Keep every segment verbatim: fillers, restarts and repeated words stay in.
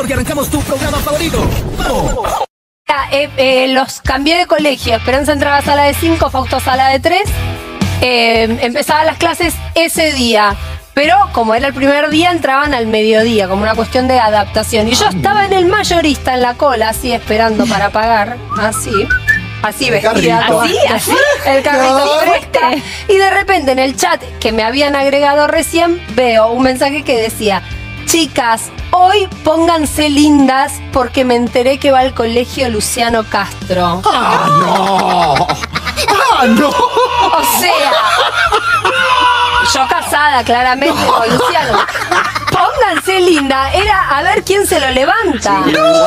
y arrancamos tu programa favorito. ¡Vamos! Eh, eh, los cambié de colegio. Esperanza entraba a sala de cinco, Fausto a sala de tres. Eh, empezaban las clases ese día. Pero como era el primer día, entraban al mediodía, como una cuestión de adaptación. Y yo estaba en el mayorista, en la cola, así esperando para pagar. Así. Así vestida. Así, así. El carrito fresca. Y de repente en el chat que me habían agregado recién, veo un mensaje que decía: chicas, hoy pónganse lindas porque me enteré que va al colegio Luciano Castro. ¡Ah, no! ¡Ah, no! O sea, yo casada claramente no. con Luciano. Pónganse linda. Era a ver quién se lo levanta.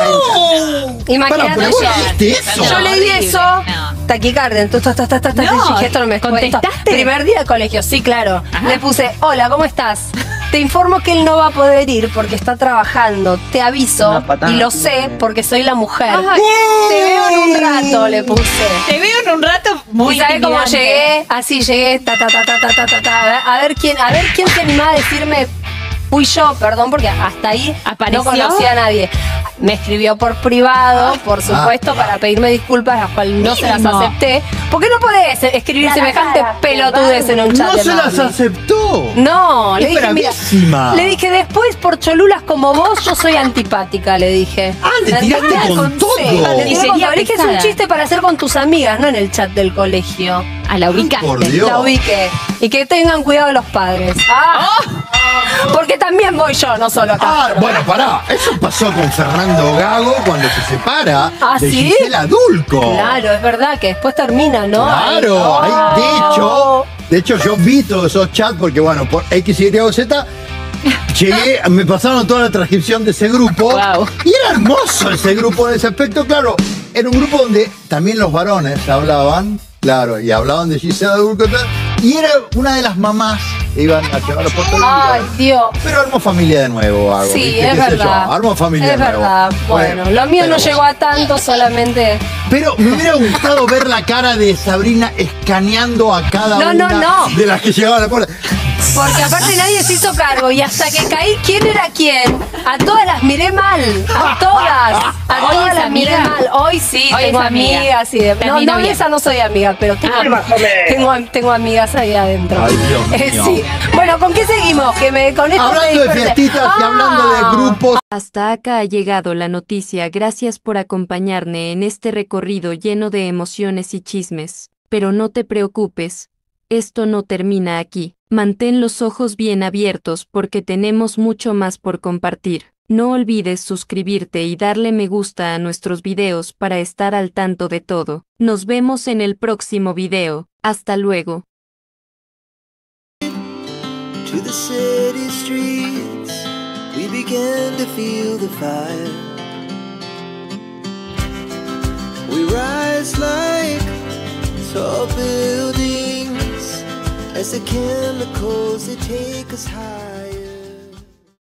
¡No! Imagínate Para, yo. Eso. Yo leí eso. No. Taquicardia. Entonces, no. Esto no me ¿Contestaste? Primer día de colegio, sí, claro. Ajá. Le puse: hola, ¿cómo estás? Te informo que él no va a poder ir porque está trabajando. Te aviso y lo sé porque soy la mujer. Ay, te veo en un rato, le puse. Te veo en un rato muy. ¿Y sabes cómo llegué? Así llegué, ta ta ta ta ta ta ta, ta. A ver quién, a ver quién se animaba a decirme. Fui yo, perdón, porque hasta ahí ¿apareció? No conocía a nadie. Me escribió por privado, por supuesto, ah. para pedirme disculpas, las cuales no se las acepté. ¿Por qué no podés escribir la semejante cara, pelotudez en un chat? ¿No se las aceptó? No, le dije, mira, le dije, después por cholulas como vos, yo soy antipática, le dije. Ah, le tiraste con, con todo. Sí, le dije, que es un chiste para hacer con tus amigas, no en el chat del colegio. A la ubicaste. Por Dios. La ubiqué. Y que tengan cuidado los padres. Ah, oh. Porque también voy yo, no solo acá. Ah, bueno, pará. Eso pasó con Fernando Gago cuando se separa ¿Ah, de sí? Gisela Dulco. Claro, es verdad que después termina, ¿no? Claro. Ay, no. De hecho, de hecho yo vi todos esos chats porque, bueno, por X, Y o Z llegué, me pasaron toda la transcripción de ese grupo. Wow. Y era hermoso ese grupo en ese aspecto. Claro, era un grupo donde también los varones hablaban. Claro, y hablaban de Gisela Dulco. Y era una de las mamás que iban a llevar a Puerto Rico. Ay, Dios. Pero armó familia de nuevo. Algo, sí, ¿viste? es verdad. Armó familia es de nuevo. verdad. Bueno, bueno lo mío no llegó a tanto, solamente. Pero me hubiera gustado ver la cara de Sabrina escaneando a cada no, una no, no. de las que llegaban a la puerta. Porque aparte nadie se hizo cargo y hasta que caí, ¿quién era quién? A todas las miré mal, a todas, a Hoy todas las amiga. miré mal. Hoy sí, Hoy tengo amiga. amigas y de... No, no, esa no soy amiga, pero tengo, ah, tengo, tengo amigas ahí adentro. Ay, Dios mío. Eh, sí. Bueno, ¿con qué seguimos? Que me con esto hablando me de fiestitas ah. y hablando de grupos. Hasta acá ha llegado la noticia. Gracias por acompañarme en este recorrido lleno de emociones y chismes. Pero no te preocupes, esto no termina aquí. Mantén los ojos bien abiertos porque tenemos mucho más por compartir. No olvides suscribirte y darle me gusta a nuestros videos para estar al tanto de todo. Nos vemos en el próximo video. Hasta luego. To the city streets, we began to feel the fire. We rise like tall buildings as the chemicals they take us high.